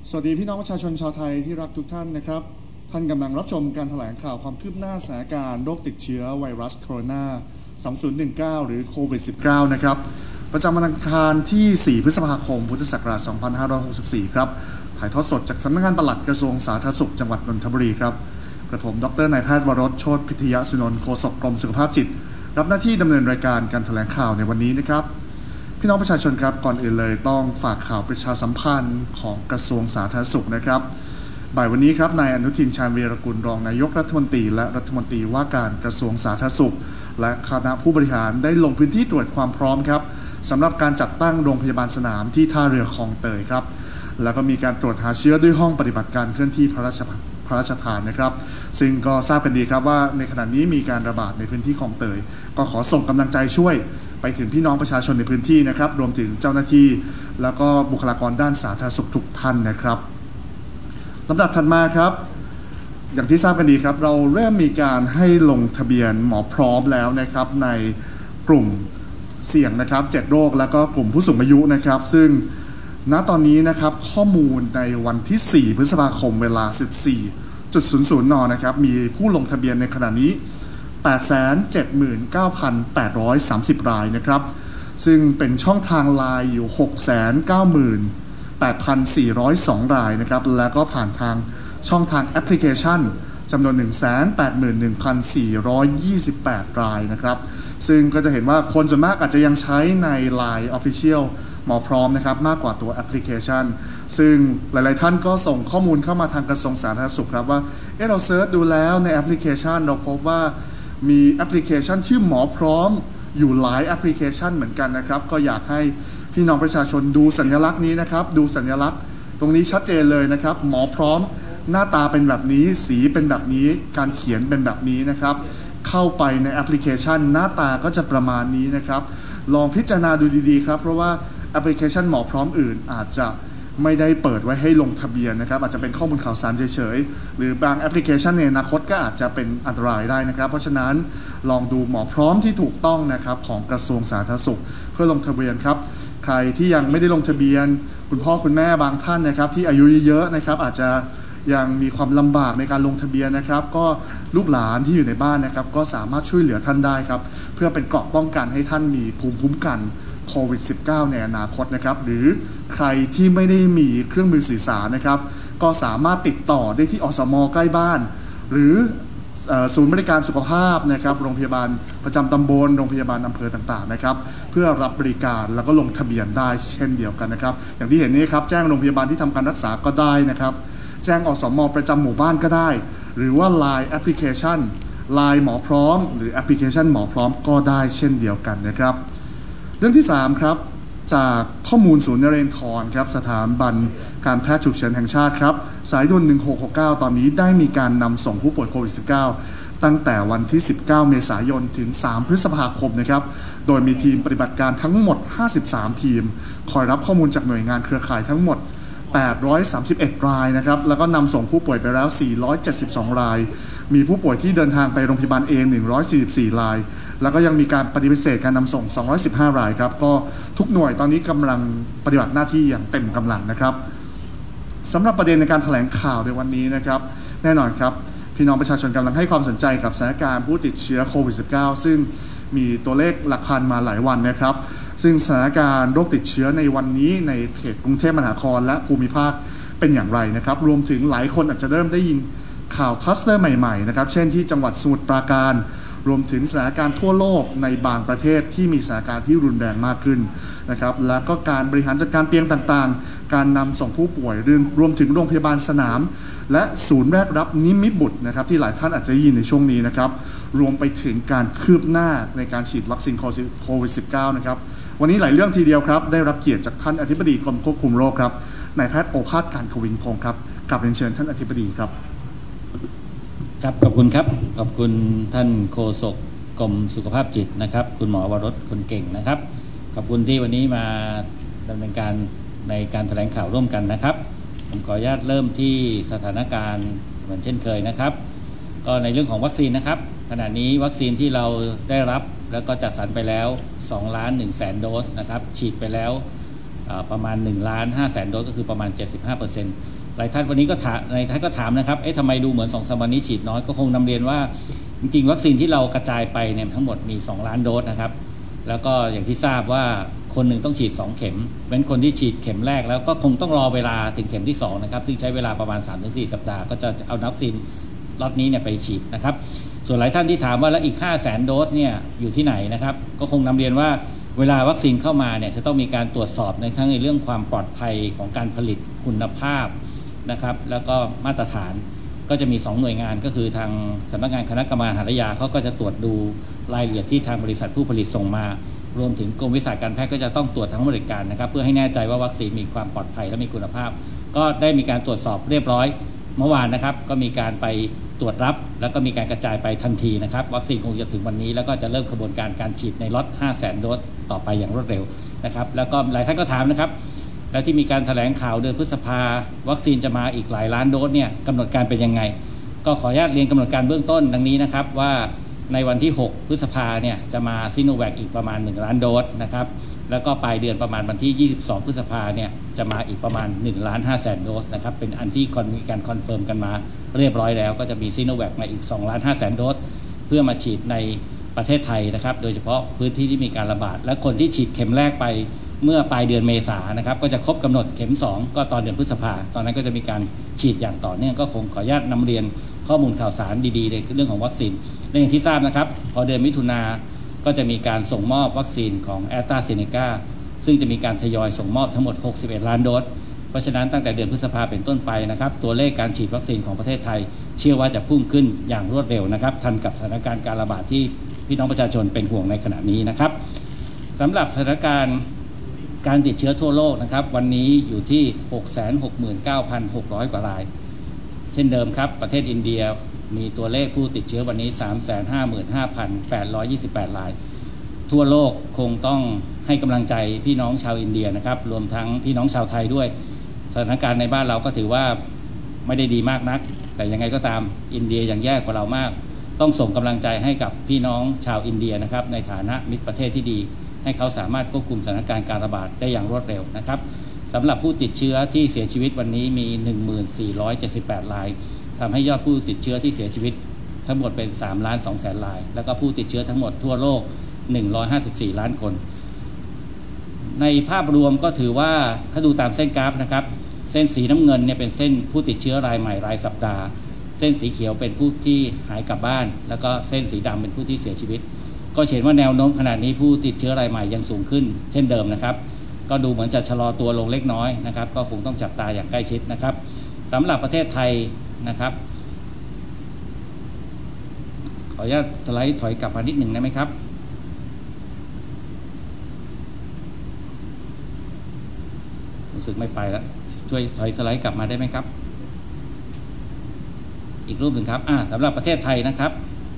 สวัสดีพี่น้องประชาชนชาวไทยที่รักทุกท่านนะครับท่านกำลังรับชมการแถลงข่าวความคืบหน้าสถานการณ์โรคติดเชื้อไวรัสโคโรนา2019หรือโควิด -19 นะครับประจำวันอังคารที่ 4 พฤษภาคม พุทธศักราช 2564 ครับถ่ายทอดสดจากสำนักงานปลัดกระทรวงสาธารณสุขจังหวัดนนทบุรีครับกระผมดร.นายแพทย์วรสโชติพิทยสุนนท์โฆษกกรมสุขภาพจิตรับหน้าที่ดำเนินรายการการแถลงข่าวในวันนี้นะครับพี่น้องประชาชนครับก่อนอื่นเลยต้องฝากข่าวประชาสัมพันธ์ของกระทรวงสาธารณสุขนะครับบ่ายวันนี้ครับนายอนุทินชาญวีรกุลรองนายกรัฐมนตรีและรัฐมนตรีว่าการกระทรวงสาธารณสุขและคณะผู้บริหารได้ลงพื้นที่ตรวจความพร้อมครับสำหรับการจัดตั้งโรงพยาบาลสนามที่ท่าเรือคลองเตยครับแล้วก็มีการตรวจหาเชื้อด้วยห้องปฏิบัติการเคลื่อนที่พระราชทานนะครับซึ่งก็ทราบกันดีครับว่าในขณะนี้มีการระบาดในพื้นที่คลองเตยก็ขอส่งกำลังใจช่วยไปถึงพี่น้องประชาชนในพื้นที่นะครับรวมถึงเจ้าหน้าที่แล้วก็บุคลากรด้านสาธารณสุขทุกท่านนะครับลำดับถัดมาครับอย่างที่ทราบกันดีครับเราเริ่มมีการให้ลงทะเบียนหมอพร้อมแล้วนะครับในกลุ่มเสี่ยงนะครับ7โรคแล้วก็กลุ่มผู้สูงอายุนะครับซึ่งณตอนนี้นะครับข้อมูลในวันที่4พฤษภาคมเวลา 14.00 นนะครับมีผู้ลงทะเบียนในขณะนี้879,830 รายนะครับซึ่งเป็นช่องทางไลน์อยู่ 698,402 รายนะครับแล้วก็ผ่านทางช่องทางแอปพลิเคชันจำนวน 181,428 รายนะครับซึ่งก็จะเห็นว่าคนส่วนมากอาจจะยังใช้ใน Line Official หมอพร้อมนะครับมากกว่าตัวแอปพลิเคชันซึ่งหลายๆท่านก็ส่งข้อมูลเข้ามาทางกระทรวงสาธารณสุขครับว่าเราเซิร์ชดูแล้วในแอปพลิเคชันเราพบว่ามีแอปพลิเคชันชื่อหมอพร้อมอยู่หลายแอปพลิเคชันเหมือนกันนะครับก็อยากให้พี่น้องประชาชนดูสัญลักษณ์นี้นะครับดูสัญลักษณ์ตรงนี้ชัดเจนเลยนะครับหมอพร้อมหน้าตาเป็นแบบนี้สีเป็นแบบนี้การเขียนเป็นแบบนี้นะครับเข้าไปในแอปพลิเคชันหน้าตาก็จะประมาณนี้นะครับลองพิจารณาดูดีๆครับเพราะว่าแอปพลิเคชันหมอพร้อมอื่นอาจจะไม่ได้เปิดไว้ให้ลงทะเบียนนะครับอาจจะเป็นข้อมูลข่าวสารเฉยๆหรือบางแอปพลิเคชันในอนาคตก็อาจจะเป็นอันตรายได้นะครับเพราะฉะนั้นลองดูหมอพร้อมที่ถูกต้องนะครับของกระทรวงสาธารณสุขเพื่อลงทะเบียนครับใครที่ยังไม่ได้ลงทะเบียนคุณพ่อคุณแม่บางท่านนะครับที่อายุเยอะๆนะครับอาจจะยังมีความลำบากในการลงทะเบียนนะครับก็ลูกหลานที่อยู่ในบ้านนะครับก็สามารถช่วยเหลือท่านได้ครับเพื่อเป็นเกราะป้องกันให้ท่านมีภูมิคุ้มกันโควิด -19 ในอนาคตนะครับหรือใครที่ไม่ได้มีเครื่องมือสื่อสารนะครับก็สามารถติดต่อได้ที่อสม.ใกล้บ้านหรือศูนย์บริการสุขภาพนะครับโรงพยาบาลประจำตำบลโรงพยาบาลอำเภอต่างๆนะครับเพื่อรับบริการแล้วก็ลงทะเบียนได้เช่นเดียวกันนะครับอย่างที่เห็นนี้ครับแจ้งโรงพยาบาลที่ทำการรักษาก็ได้นะครับแจ้งอสม.ประจำหมู่บ้านก็ได้หรือว่า Line แอปพลิเคชัน Line หมอพร้อมหรือแอปพลิเคชันหมอพร้อมก็ได้เช่นเดียวกันนะครับเรื่องที่3ครับจากข้อมูลศูนย์นเรนทรครับสถาบันการแพทย์ฉุกเฉินแห่งชาติครับสายด่วน1669ตอนนี้ได้มีการนำส่งผู้ป่วยโควิด -19 ตั้งแต่วันที่19เมษายนถึง3พฤษภาคมนะครับโดยมีทีมปฏิบัติการทั้งหมด53ทีมคอยรับข้อมูลจากหน่วยงานเครือข่ายทั้งหมด831 รายนะครับแล้วก็นำส่งผู้ป่วยไปแล้ว472รายมีผู้ป่วยที่เดินทางไปโรงพยาบาลเอง144รายแล้วก็ยังมีการปฏิเสธการนำส่ง215รายครับก็ทุกหน่วยตอนนี้กำลังปฏิบัติหน้าที่อย่างเต็มกำลังนะครับสำหรับประเด็นในการแถลงข่าวในวันนี้นะครับแน่นอนครับพี่น้องประชาชนกำลังให้ความสนใจกับสถานการณ์ผู้ติดเชื้อโควิด -19 ซึ่งมีตัวเลขหลักพันมาหลายวันนะครับซึ่งสถานการณ์โรคติดเชื้อในวันนี้ในเขตกรุงเทพมหานครและภูมิภาคเป็นอย่างไรนะครับรวมถึงหลายคนอาจจะเริ่มได้ยินข่าวคลัสเตอร์ใหม่ๆนะครับเช่นที่จังหวัดสมุทรปราการรวมถึงสถานการณ์ทั่วโลกในบางประเทศที่มีสถานการณ์ที่รุนแรงมากขึ้นนะครับแล้วก็การบริหารจัดการเตียงต่างๆการนำส่งผู้ป่วยรวมถึงโรงพยาบาลสนามและศูนย์แรกรับนิมิตบุตรนะครับที่หลายท่านอาจจะได้ยินในช่วงนี้นะครับรวมไปถึงการคืบหน้าในการฉีดวัคซีนโควิด -19 นะครับวันนี้หลายเรื่องทีเดียวครับได้รับเกียรติจากท่านอธิบดีกรมควบคุมโรคครับนายแพทย์โอภาสการกวินพงศ์ครับกราบเรียนเชิญท่านอธิบดีครับครับขอบคุณครับขอบคุณท่านโฆษกกรมสุขภาพจิตนะครับคุณหมอวรสคนเก่งนะครับขอบคุณที่วันนี้มาดำเนินการในการแถลงข่าวร่วมกันนะครับผมขออนุญาตเริ่มที่สถานการณ์เหมือนเช่นเคยนะครับก็ในเรื่องของวัคซีนนะครับขณะนี้วัคซีนที่เราได้รับแล้วก็จัดสรรไปแล้ว2,100,000 โดสนะครับฉีดไปแล้วประมาณ1,500,000 โดสก็คือประมาณ 75% หลายท่านวันนี้ก็ถามนะครับทำไมดูเหมือน2-3 วันนี้ฉีดน้อยก็คงนำเรียนว่าจริงๆวัคซีนที่เรากระจายไปเนี่ยทั้งหมดมี2 ล้านโดสนะครับแล้วก็อย่างที่ทราบว่าคนหนึ่งต้องฉีด2 เข็มเป็นคนที่ฉีดเข็มแรกแล้วก็คงต้องรอเวลาถึงเข็มที่2นะครับซึ่งใช้เวลาประมาณ 3-4 สัปดาห์ก็จะเอาวัคซีนล็อตนี้เนี่ยไปฉีดนะครับส่วนหลายท่านที่ถามว่าแล้วอีก 500,000 โดสเนี่ยอยู่ที่ไหนนะครับก็คงนำเรียนว่าเวลาวัคซีนเข้ามาเนี่ยจะต้องมีการตรวจสอบในทั้งในเรื่องความปลอดภัยของการผลิตคุณภาพนะครับแล้วก็มาตรฐานก็จะมี2 หน่วยงานก็คือทางสำนักงานคณะกรรมการอาหารและยาเขาก็จะตรวจดูรายละเอียดที่ทางบริษัทผู้ผลิตส่งมารวมถึงกรมวิชาการแพทย์ก็จะต้องตรวจทั้งบริการนะครับเพื่อให้แน่ใจว่าวัคซีนมีความปลอดภัยและมีคุณภาพก็ได้มีการตรวจสอบเรียบร้อยเมื่อวานนะครับก็มีการไปตรวจรับแล้วก็มีการกระจายไปทันทีนะครับวัคซีนคงจะถึงวันนี้แล้วก็จะเริ่มกระบวนการฉีดในล็อต 500,000 โดสต่อไปอย่างรวดเร็วนะครับแล้วก็หลายท่านก็ถามนะครับแล้วที่มีการแถลงข่าวเดือนพฤษภาวัคซีนจะมาอีกหลายล้านโดสเนี่ยกำหนดการเป็นยังไงก็ขออนุญาตเรียนกำหนดการเบื้องต้นดังนี้นะครับว่าในวันที่6 พฤษภาเนี่ยจะมาซิโนแวคอีกประมาณ1 ล้านโดสนะครับแล้วก็ปลายเดือนประมาณวันที่22 พฤษภาเนี่ยจะมาอีกประมาณ1,500,000 โดสนะครับเป็นอันที่มีการคอนเฟิร์มกันมาเรียบร้อยแล้วก็จะมีซิโนแวคมาอีก2,500,000 โดสเพื่อมาฉีดในประเทศไทยนะครับโดยเฉพาะพื้นที่ที่มีการระบาดและคนที่ฉีดเข็มแรกไปเมื่อปลายเดือนเมษายนนะครับก็จะครบกำหนดเข็ม2ก็ตอนเดือนพฤษภาตอนนั้นก็จะมีการฉีดอย่างต่อเนื่องก็คงขออนุญาตนำเรียนข้อมูลข่าวสารดีๆในเรื่องของวัคซีนและอย่างที่ทราบนะครับพอเดือนมิถุนาก็จะมีการส่งมอบวัคซีนของแอสตราเซเนกาซึ่งจะมีการทยอยส่งมอบทั้งหมด61 ล้านโดสเพราะฉะนั้นตั้งแต่เดือนพฤษภาเป็นต้นไปนะครับตัวเลขการฉีดวัคซีนของประเทศไทยเชื่อว่าจะพุ่งขึ้นอย่างรวดเร็วนะครับทันกับสถานการณ์การระบาดที่พี่น้องประชาชนเป็นห่วงในขณะนี้นะครับสำหรับสถานการณ์การติดเชื้อทั่วโลกนะครับวันนี้อยู่ที่ 669,600 กว่ารายเช่นเดิมครับประเทศอินเดียมีตัวเลขผู้ติดเชื้อวันนี้ 355,828 รายทั่วโลกคงต้องให้กำลังใจพี่น้องชาวอินเดียนะครับรวมทั้งพี่น้องชาวไทยด้วยสถานการณ์ในบ้านเราก็ถือว่าไม่ได้ดีมากนักแต่ยังไงก็ตามอินเดียยังแย่กว่าเรามากต้องส่งกำลังใจให้กับพี่น้องชาวอินเดียนะครับในฐานะมิตรประเทศที่ดีให้เขาสามารถควบคุมสถานการณ์การระบาดได้อย่างรวดเร็วนะครับสำหรับผู้ติดเชื้อที่เสียชีวิตวันนี้มี 1478 รายทำให้ยอดผู้ติดเชื้อที่เสียชีวิตทั้งหมดเป็น 3,200,000 รายแล้วก็ผู้ติดเชื้อทั้งหมดทั่วโลก154 ล้านคนในภาพรวมก็ถือว่าถ้าดูตามเส้นกราฟนะครับเส้นสีน้ำเงินเนี่ยเป็นเส้นผู้ติดเชื้อรายใหม่รายสัปดาห์เส้นสีเขียวเป็นผู้ที่หายกลับบ้านแล้วก็เส้นสีดำเป็นผู้ที่เสียชีวิตก็เห็นว่าแนวโน้มขณะนี้ผู้ติดเชื้อรายใหม่ยังสูงขึ้นเช่นเดิมนะครับก็ดูเหมือนจะชะลอตัวลงเล็กน้อยนะครับก็คงต้องจับตาอย่างใกล้ชิดนะครับสำหรับประเทศไทยนะครับขออนุญาตสไลด์ถอยกลับมานิดหนึ่งได้ไหมครับรู้สึกไม่ไปแล้วช่วยถอยสไลด์กลับมาได้ไหมครับอีกรูปหนึ่งครับสำหรับประเทศไทยนะครับ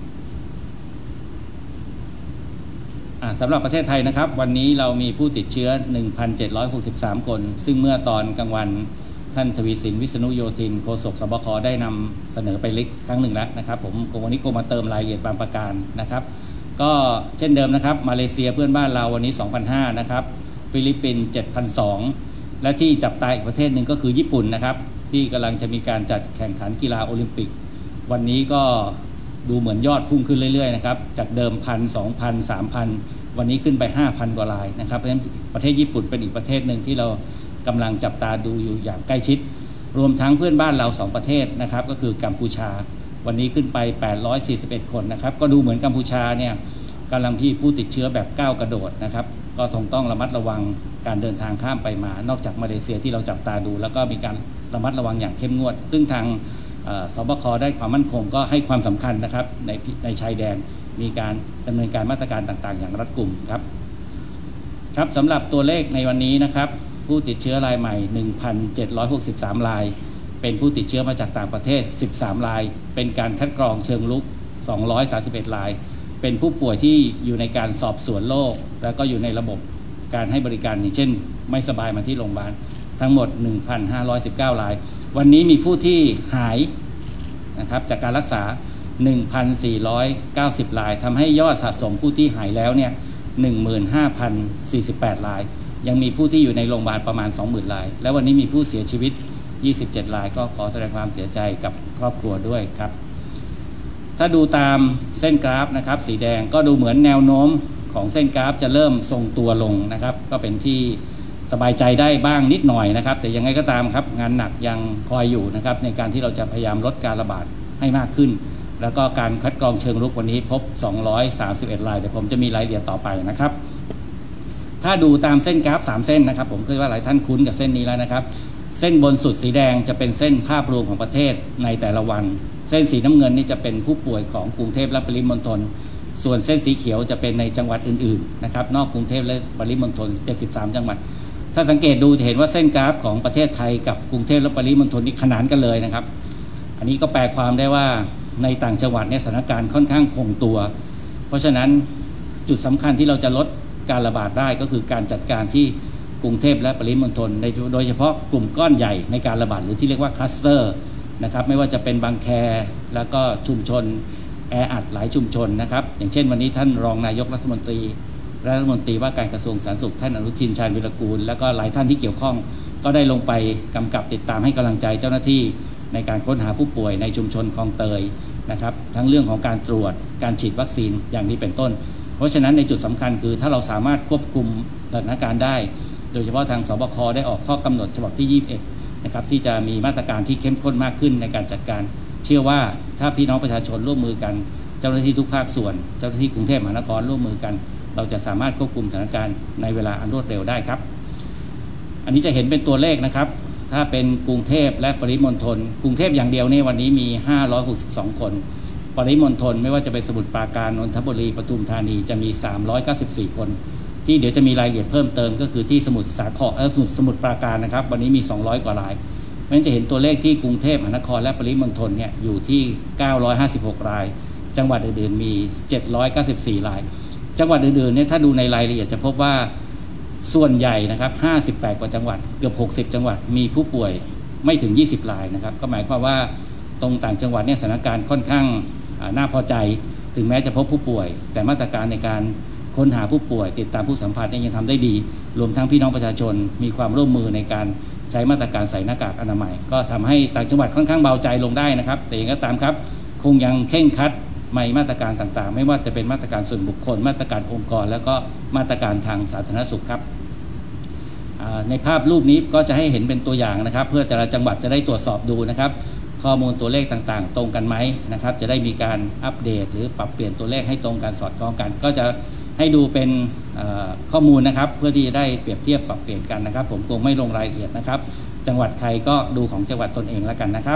สำหรับประเทศไทยนะครับวันนี้เรามีผู้ติดเชื้อ 1,763 คนซึ่งเมื่อตอนกลางวันท่านทวีสินวิษณุโยธินโฆษกสบคได้นำเสนอไปลิกครั้งหนึ่งแล้วนะครับผมวันนี้มาเติมรายละเอียดบางประการนะครับก็เช่นเดิมนะครับมาเลเซียเพื่อนบ้านเราวันนี้ 2,500 นะครับฟิลิปปินส์ 7,200 และที่จับตาอีกประเทศหนึ่งก็คือญี่ปุ่นนะครับที่กำลังจะมีการจัดแข่งขันกีฬาโอลิมปิกวันนี้ก็ดูเหมือนยอดพุ่งขึ้นเรื่อยๆนะครับจากเดิม 1,000 2,000 3,000 วันนี้ขึ้นไป 5,000 กว่ารายนะครับเพราะฉะนั้นประเทศญี่ปุ่นเป็นอีกประเทศหนึ่งที่เรากำลังจับตาดูอยู่อย่างใกล้ชิดรวมทั้งเพื่อนบ้านเรา2ประเทศนะครับก็คือกัมพูชาวันนี้ขึ้นไป841คนนะครับก็ดูเหมือนกัมพูชาเนี่ยกำลังที่ผู้ติดเชื้อแบบก้าวกระโดดนะครับก็ต้องระมัดระวังการเดินทางข้ามไปมานอกจากมาเลเซียที่เราจับตาดูแล้วก็มีการระมัดระวังอย่างเข้มงวดซึ่งทางสบคได้ความมั่นคงก็ให้ความสำคัญนะครับในชายแดนมีการดำเนินการมาตรการต่างๆอย่างรัดกุมครับสำหรับตัวเลขในวันนี้นะครับผู้ติดเชื้อรายใหม่ 1,763 รายเป็นผู้ติดเชื้อมาจากต่างประเทศ13 รายเป็นการคัดกรองเชิงรุก231 รายเป็นผู้ป่วยที่อยู่ในการสอบสวนโรคแล้วก็อยู่ในระบบการให้บริการอย่างเช่นไม่สบายมาที่โรงพยาบาลทั้งหมด 1,519 รายวันนี้มีผู้ที่หายนะครับจากการรักษา 1,490 รายทำให้ยอดสะสมผู้ที่หายแล้วเนี่ย 15,048 รายยังมีผู้ที่อยู่ในโรงพยาบาลประมาณ 20,000 รายและวันนี้มีผู้เสียชีวิต 27 รายก็ขอแสดงความเสียใจกับครอบครัวด้วยครับถ้าดูตามเส้นกราฟนะครับสีแดงก็ดูเหมือนแนวโน้มของเส้นกราฟจะเริ่มทรงตัวลงนะครับก็เป็นที่สบายใจได้บ้างนิดหน่อยนะครับแต่ยังไงก็ตามครับงานหนักยังคอยอยู่นะครับในการที่เราจะพยายามลดการระบาดให้มากขึ้นแล้วก็การคัดกรองเชิงรุกวันนี้พบ231 รายเดี๋ยวผมจะมีรายละเอียดต่อไปนะครับถ้าดูตามเส้นกราฟ3เส้นนะครับผมคิดว่าหลายท่านคุ้นกับเส้นนี้แล้วนะครับเส้นบนสุดสีแดงจะเป็นเส้นภาพรวมของประเทศในแต่ละวันเส้นสีน้ำเงินนี่จะเป็นผู้ป่วยของกรุงเทพและปริมณฑลส่วนเส้นสีเขียวจะเป็นในจังหวัดอื่นๆนะครับนอกกรุงเทพและปริมณฑล73 จังหวัดถ้าสังเกตดูจะเห็นว่าเส้นกราฟของประเทศไทยกับกรุงเทพและปริมณฑลนี่ขนานกันเลยนะครับอันนี้ก็แปลความได้ว่าในต่างจังหวัดเนี่ยสถานการณ์ค่อนข้างคงตัวเพราะฉะนั้นจุดสำคัญที่เราจะลดการระบาดได้ก็คือการจัดการที่กรุงเทพและปริมณฑลโดยเฉพาะกลุ่มก้อนใหญ่ในการระบาดหรือที่เรียกว่าคลัสเตอร์นะครับไม่ว่าจะเป็นบางแคแล้วก็ชุมชนแออัดหลายชุมชนนะครับอย่างเช่นวันนี้ท่านรองนายกรัฐมนตรีว่าการกระทรวงสาธารณสุขท่านอนุทินชาญวิรากูลแล้วก็หลายท่านที่เกี่ยวข้องก็ได้ลงไปกำกับติดตามให้กำลังใจเจ้าหน้าที่ในการค้นหาผู้ป่วยในชุมชนคลองเตยนะครับทั้งเรื่องของการตรวจการฉีดวัคซีนอย่างนี้เป็นต้นเพราะฉะนั้นในจุดสำคัญคือถ้าเราสามารถควบคุมสถานการณ์ได้โดยเฉพาะทางสบคได้ออกข้อกำหนดฉบับที่21นะครับที่จะมีมาตรการที่เข้มข้นมากขึ้นในการจัดการเชื่อว่าถ้าพี่น้องประชาชนร่วมมือกันเจ้าหน้าที่ทุกภาคส่วนเจ้าหน้าที่กรุงเทพมหานครร่วมมือกันเราจะสามารถควบคุมสถานการณ์ในเวลาอันรวดเร็วได้ครับอันนี้จะเห็นเป็นตัวเลขนะครับถ้าเป็นกรุงเทพและปริมณฑลกรุงเทพอย่างเดียวในวันนี้มี562คนปริมณฑลไม่ว่าจะเป็นสมุทรปราการนนทบุรีปทุมธานีจะมี394คนที่เดี๋ยวจะมีรายละเอียดเพิ่มเติมก็คือที่สมุทรปราการนะครับวันนี้มี200 กว่า รายเพราะฉะนั้นจะเห็นตัวเลขที่กรุงเทพมหานครและปริมณฑลเนี่ยอยู่ที่956 รายจังหวัดอื่นๆมี794 รายจังหวัดอื่นๆเนี่ยถ้าดูในรายละเอียดจะพบว่าส่วนใหญ่นะครับ58 กว่าจังหวัดเกือบ60 จังหวัดมีผู้ป่วยไม่ถึง20 รายนะครับก็หมายความว่าตรงต่างจังหวัดเนี่ยสถานการณ์ค่อนข้างน่าพอใจถึงแม้จะพบผู้ป่วยแต่มาตรการในการค้นหาผู้ป่วยติดตามผู้สัมผัสเนี่ยยังทำได้ดีรวมทั้งพี่น้องประชาชนมีความร่วมมือในการใช้มาตรการใส่หน้ากากอนามัยก็ทำให้ต่างจังหวัดค่อนข้างเบาใจลงได้นะครับแต่อย่างไรก็ตามครับคงยังเคร่งครัดมาตรการต่างๆไม่ว่าจะเป็นมาตรการส่วนบุคคลมาตรการองค์กรแล้วก็มาตรการทางสาธารณสุขครับในภาพรูปนี้ก็จะให้เห็นเป็นตัวอย่างนะครับเพื่อแต่ละจังหวัดจะได้ตรวจสอบดูนะครับข้อมูลตัวเลขต่างๆตรงกันไหมนะครับจะได้มีการอัปเดตหรือปรับเปลี่ยนตัวเลขให้ตรงกันสอดคล้องกันก็จะให้ดูเป็นข้อมูลนะครับเพื่อที่จะได้เปรียบเทียบปรับเปลี่ยนกันนะครับผมคงไม่ลงรายละเอียดนะครับจังหวัดใครก็ดูของจังหวัดตนเองแล้วกันนะครับ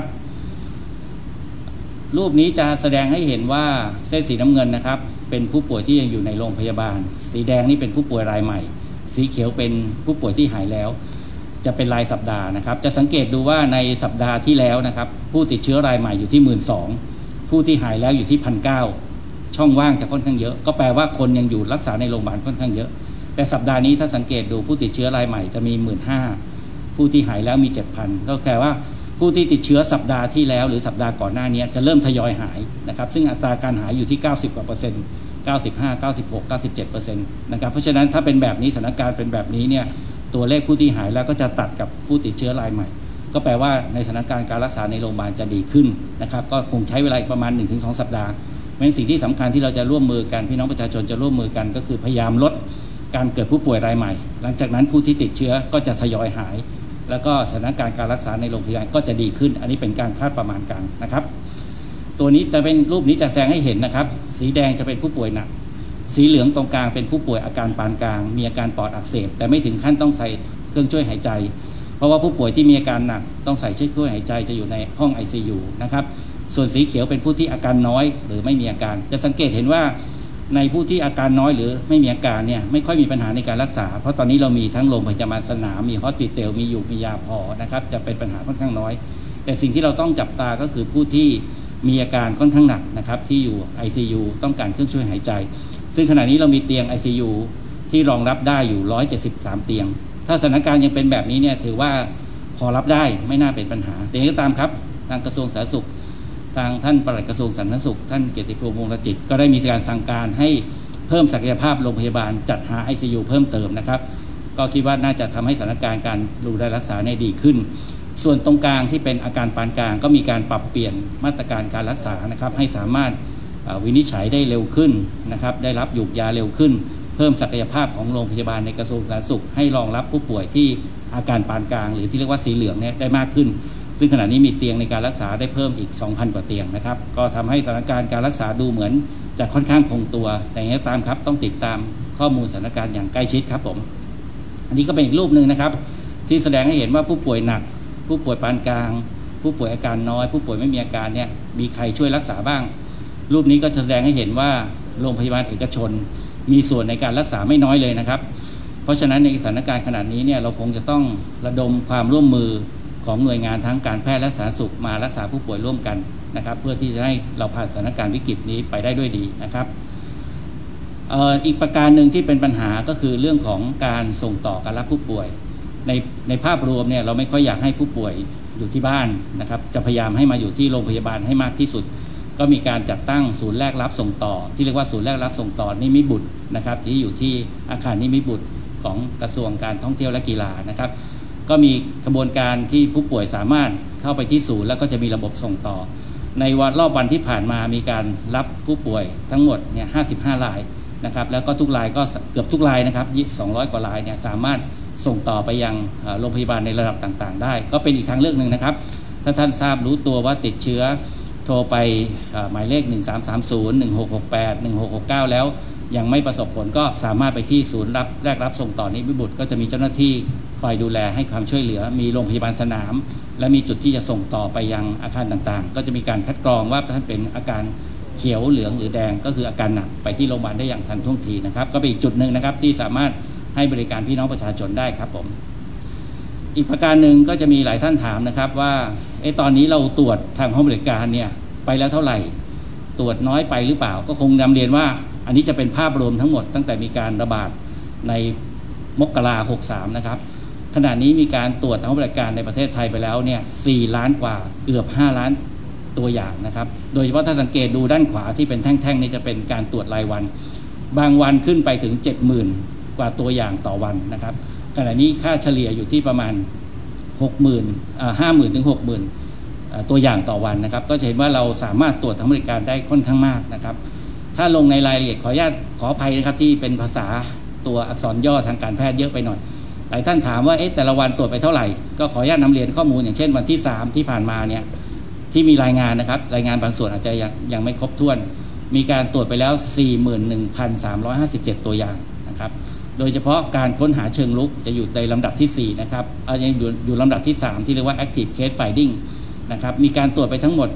รูปนี้จะแสดงให้เห็นว่าเส้นสีน้ำเงินนะครับเป็นผู้ป่วยที่ยังอยู่ในโรงพยาบาลสีแดงนี่เป็นผู้ป่วยรายใหม่สีเขียวเป็นผู้ป่วยที่หายแล้วจะเป็นรายสัปดาห์นะครับจะสังเกตดูว่าในสัปดาห์ที่แล้วนะครับผู้ติดเชื้อรายใหม่อยู่ที่ 12,000 ผู้ที่หายแล้วอยู่ที่ 1,900 ช่องว่างจะค่อนข้างเยอะก็แปลว่าคนยังอยู่รักษาในโรงพยาบาลค่อนข้างเยอะแต่สัปดาห์นี้ถ้าสังเกตดูผู้ติดเชื้อรายใหม่จะมี 15,000 ผู้ที่หายแล้วมี 7,000 ก็แปลว่าผู้ที่ติดเชื้อสัปดาห์ที่แล้วหรือสัปดาห์ก่อนหน้านี้จะเริ่มทยอยหายนะครับซึ่งอัตราการหายอยู่ที่90 กว่าเปอร์เซ็นต์95 96 97% นะครับเพราะฉะนั้นถ้าเป็นแบบนี้สถานการณ์เป็นแบบนี้เนี่ยตัวเลขผู้ที่หายแล้วก็จะตัดกับผู้ติดเชื้อรายใหม่ก็แปลว่าในสถานการณ์การรักษาในโรงพยาบาลจะดีขึ้นนะครับก็คงใช้เวลาประมาณ 1-2 สัปดาห์เป็นสิ่งที่สำคัญที่เราจะร่วมมือกันพี่น้องประชาชนจะร่วมมือกันก็คือพยายามลดการเกิดผู้ป่วยรายใหม่หลังจากนั้นผู้ที่ติดเชื้อก็จะทยอยหายแล้วก็สถานการณ์การรักษาในโรงพยาบาลก็จะดีขึ้นอันนี้เป็นการคาดประมาณกันนะครับตัวนี้จะเป็นรูปนี้จะแสดงให้เห็นนะครับสีแดงจะเป็นผู้ป่วยหนักสีเหลืองตรงกลางเป็นผู้ป่วยอาการปานกลางมีอาการปอดอักเสบแต่ไม่ถึงขั้นต้องใส่เครื่องช่วยหายใจเพราะว่าผู้ป่วยที่มีอาการหนักต้องใส่เครื่องช่วยหายใจจะอยู่ในห้อง ICU นะครับส่วนสีเขียวเป็นผู้ที่อาการน้อยหรือไม่มีอาการจะสังเกตเห็นว่าในผู้ที่อาการน้อยหรือไม่มีอาการเนี่ยไม่ค่อยมีปัญหาในการรักษาเพราะตอนนี้เรามีทั้งโรงพยาบาลสนามมีฮอสพิทอลมียาพอนะครับจะเป็นปัญหาค่อนข้างน้อยแต่สิ่งที่เราต้องจับตาก็คือผู้ที่มีอาการค่อนข้างหนักนะครับที่อยู่ ICU ต้องการเครื่องช่วยหายใจซึ่งขณะนี้เรามีเตียง ICU ที่รองรับได้อยู่173เตียงถ้าสถานการณ์ยังเป็นแบบนี้เนี่ยถือว่าพอรับได้ไม่น่าเป็นปัญหาแต่ยังไงก็ตามครับทางกระทรวงสาธารณสุขทางท่านปลัดกระทรวงสาธารณสุขท่านเกียรติภูมิวงศ์จิตก็ได้มีการสั่งการให้เพิ่มศักยภาพโรงพยาบาลจัดหา ICU เพิ่มเติมนะครับก็คิดว่าน่าจะทำให้สถานการณ์การดูแลรักษาในดีขึ้นส่วนตรงกลางที่เป็นอาการปานกลางก็มีการปรับเปลี่ยนมาตรการการรักษานะครับให้สามารถวินิจฉัยได้เร็วขึ้นนะครับได้รับหยุกยาเร็วขึ้นเพิ่มศักยภาพของโรงพยาบาลในกระทรวงสาธารณสุขให้รองรับผู้ป่วยที่อาการปานกลางหรือที่เรียกว่าสีเหลืองเนี่ยได้มากขึ้นซึ่งขณะนี้มีเตียงในการรักษาได้เพิ่มอีก 2,000 กว่าเตียงนะครับก็ทำให้สถานการณ์การรักษาดูเหมือนจะค่อนข้างคงตัวแต่อย่างไรก็ตามครับต้องติดตามข้อมูลสถานการณ์อย่างใกล้ชิดครับผมอันนี้ก็เป็นอีกรูปหนึ่งนะครับที่แสดงให้เห็นว่าผู้ป่วยหนักผู้ป่วยปานกลางผู้ป่วยอาการน้อยผู้ป่วยไม่มีอาการเนี่ยมีใครช่วยรักษาบ้างรูปนี้ก็แสดงให้เห็นว่าโรงพยาบาลเอกชนมีส่วนในการรักษาไม่น้อยเลยนะครับเพราะฉะนั้นในสถานการณ์ขนาดนี้เนี่ยเราคงจะต้องระดมความร่วมมือของหน่วยงานทั้งการแพทย์และสาธารณสุขมารักษาผู้ป่วยร่วมกันนะครับเพื่อที่จะให้เราผ่านสถานการณ์วิกฤตนี้ไปได้ด้วยดีนะครับอีกประการหนึ่งที่เป็นปัญหาก็คือเรื่องของการส่งต่อการรับผู้ป่วยในภาพรวมเนี่ยเราไม่ค่อยอยากให้ผู้ป่วยอยู่ที่บ้านนะครับจะพยายามให้มาอยู่ที่โรงพยาบาลให้มากที่สุดก็มีการจัดตั้งศูนย์แรกรับส่งต่อที่เรียกว่าศูนย์แรกรับส่งต่อนิมิตบุตรนะครับที่อยู่ที่อาคารนิมิตบุตรของกระทรวงการท่องเที่ยวและกีฬานะครับก็มีกระบวนการที่ผู้ป่วยสามารถเข้าไปที่ศูนย์แล้วก็จะมีระบบส่งต่อในรอบวันที่ผ่านมามีการรับผู้ป่วยทั้งหมดเนี่ย55 รายนะครับแล้วก็ทุกรายก็เกือบทุกรายนะครับ200 กว่ารายเนี่ยสามารถส่งต่อไปยังโรงพยาบาลในระดับต่างๆได้ก็เป็นอีกทางเลือกหนึ่งนะครับถ้าท่านทราบรู้ตัวว่าติดเชื้อโทรไปหมายเลข1330 1668 1669แล้วยังไม่ประสบผลก็สามารถไปที่ศูนย์แรกรับส่งต่อนิมิตบุตรก็จะมีเจ้าหน้าที่คอยดูแลให้ความช่วยเหลือมีโรงพยาบาลสนามและมีจุดที่จะส่งต่อไปยังอาคารต่างๆก็จะมีการคัดกรองว่าท่านเป็นอาการเขียวเหลืองหรือแดงก็คืออาการหนักไปที่โรงพยาบาลได้อย่างทันท่วงทีนะครับก็เป็นอีกจุดหนึ่งนะครับที่สามารถให้บริการพี่น้องประชาชนได้ครับผมอีกประการหนึ่งก็จะมีหลายท่านถามนะครับว่าตอนนี้เราตรวจทางห้องบริการเนี่ยไปแล้วเท่าไหร่ตรวจน้อยไปหรือเปล่าก็คงนำเรียนว่าอันนี้จะเป็นภาพรวมทั้งหมดตั้งแต่มีการระบาดในมกราคม 63นะครับขณะนี้มีการตรวจทางห้องบริการในประเทศไทยไปแล้วเนี่ย4 ล้านกว่าเกือบ5 ล้านตัวอย่างนะครับโดยเฉพาะถ้าสังเกตดูด้านขวาที่เป็นแท่งๆนี่จะเป็นการตรวจรายวันบางวันขึ้นไปถึง 70,000 กว่าตัวอย่างต่อวันนะครับขณะนี้ค่าเฉลี่ยอยู่ที่ประมาณ 50,000 ถึง 60,000 ตัวอย่างต่อวันนะครับก็จะเห็นว่าเราสามารถตรวจทางบริการได้ค่อนข้างมากนะครับถ้าลงในรายละเอียดขออภัยนะครับที่เป็นภาษาตัวอักษรย่อทางการแพทย์เยอะไปหน่อยหลายท่านถามว่าแต่ละวันตรวจไปเท่าไหร่ก็ขออนุญาตนำเรียนข้อมูลอย่างเช่นวันที่3ที่ผ่านมาเนี่ยที่มีรายงานนะครับรายงานบางส่วนอาจจะยังไม่ครบถ้วนมีการตรวจไปแล้ว 41,357 ตัวอย่างนะครับโดยเฉพาะการค้นหาเชิงลุกจะอยู่ในลำดับที่4นะครับยังอยู่ลำดับที่3ที่เรียกว่า active case finding นะครับมีการตรวจไปทั้งหมด